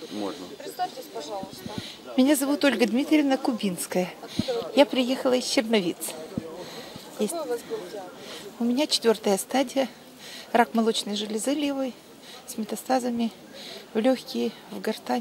можно. Представьтесь, пожалуйста. Меня зовут Ольга Дмитриевна Кубинская. Я приехала из Черновиц. Какой у вас был диагноз? У меня 4-я стадия, рак молочной железы левой с метастазами в легкие, в гортань.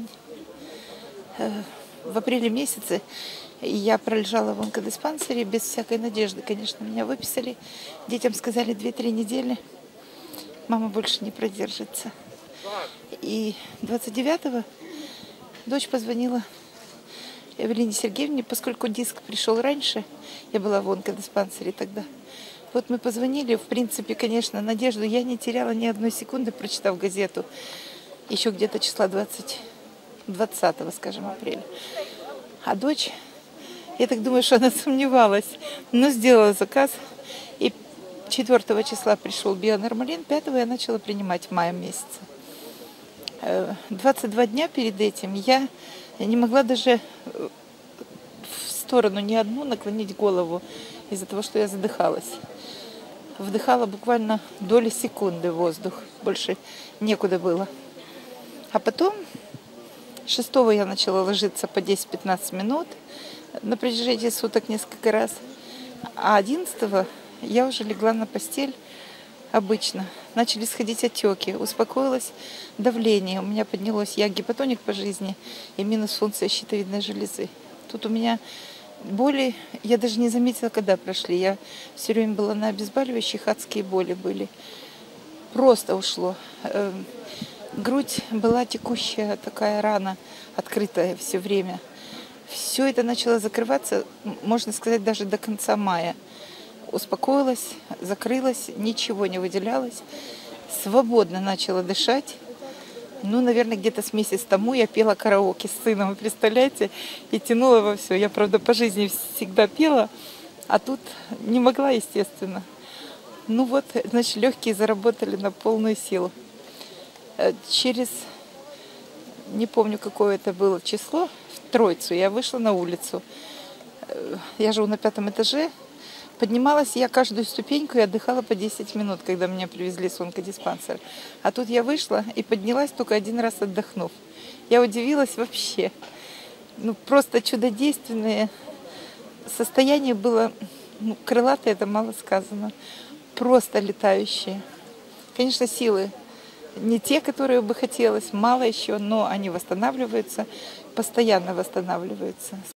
В апреле месяце я пролежала в онкодиспансере без всякой надежды. Конечно, меня выписали. Детям сказали 2-3 недели. Мама больше не продержится. И 29-го дочь позвонила Эвелине Сергеевне, поскольку диск пришел раньше, я была в онкодиспансере тогда. Вот мы позвонили, в принципе, конечно, надежду я не теряла ни одной секунды, прочитав газету, еще где-то числа 20-го, скажем, апреля. А дочь, я так думаю, что она сомневалась, но сделала заказ, и 4 числа пришел бионормалин, 5-го я начала принимать в мае месяце. 22 дня перед этим я не могла даже в сторону ни одну наклонить голову из-за того, что я задыхалась. Вдыхала буквально доли секунды воздух, больше некуда было. А потом 6-го я начала ложиться по 10-15 минут на протяжении суток несколько раз. А 11-го я уже легла на постель обычно. Начали сходить отеки, успокоилось давление. У меня поднялось, я гипотоник по жизни и минус функция щитовидной железы. Тут у меня боли, я даже не заметила, когда прошли. Я все время была на обезболивающих, адские боли были. Просто ушло. Грудь была текущая, такая рана, открытая все время. Все это начало закрываться, можно сказать, даже до конца мая. Успокоилась, закрылась, ничего не выделялось. Свободно начала дышать. Ну, наверное, где-то с месяц тому я пела караоке с сыном, вы представляете? И тянула во все. Я, правда, по жизни всегда пела, а тут не могла, естественно. Ну вот, значит, легкие заработали на полную силу. Через, не помню, какое это было число, в Троицу я вышла на улицу. Я живу на 5-м этаже. Поднималась я каждую ступеньку и отдыхала по 10 минут, когда меня привезли с онкодиспансера. А тут я вышла и поднялась только один раз отдохнув. Я удивилась вообще. Ну, просто чудодейственное состояние было, ну, крылатое, это мало сказано. Просто летающее. Конечно, силы не те, которые бы хотелось, мало еще, но они восстанавливаются, постоянно восстанавливаются.